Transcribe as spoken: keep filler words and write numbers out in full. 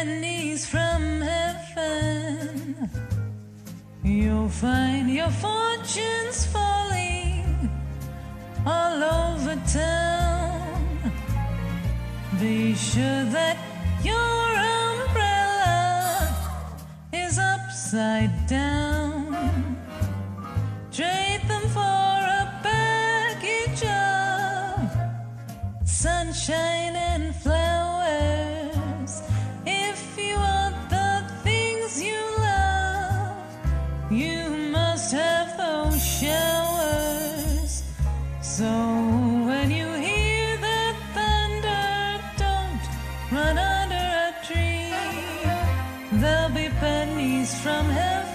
pennies from heaven. You'll find your fortunes falling all over town. Be sure that your umbrella is upside down. Trade them for a package of sunshine and flowers. If you want the things you love, you must have those showers. So when you hear the thunder, don't run under a tree. There'll be pennies from heaven